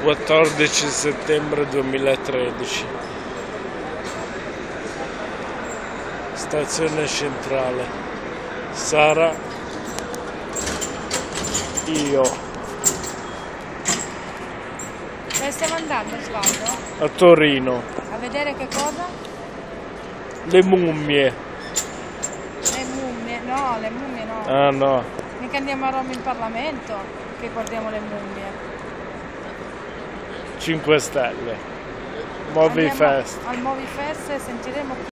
14 settembre 2013. Stazione centrale. Sara, io. Dove stiamo andando, Osvaldo? A Torino. A vedere che cosa? Le mummie. Le mummie? No, le mummie no. Ah no. Mica andiamo a Roma in Parlamento che guardiamo le mummie. 5 Stelle. Movi Fest. Al Movi Fest sentiremo